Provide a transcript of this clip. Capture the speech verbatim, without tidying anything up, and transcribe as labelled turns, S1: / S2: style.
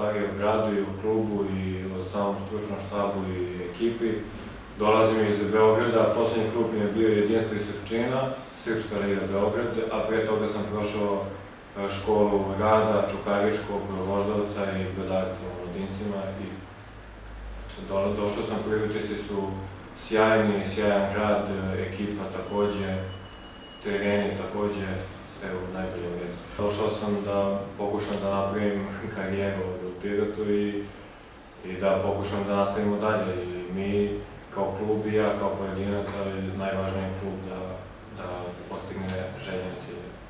S1: stariji u gradu i u klubu i u samom stručnom štabu i ekipi. Dolazim iz Beograda, posljednji klub mi je bio Jedinstvo iz Surčina, Srpska liga Beograd, a prije toga sam prošao školu rada Čukaričkog, Voždovca i Brodarca u Mladincima. Došao sam, prvi utisci su sjajni, sjajan grad, ekipa takođe, tereni takođe, sve u najboljem redu. Došao sam da pokušam da napravim karijeru u Pirotu i da pokušam da nastavimo dalje. I mi kao klub i ja kao pojedinac, ali najvažniji klub da postigne željene cilje.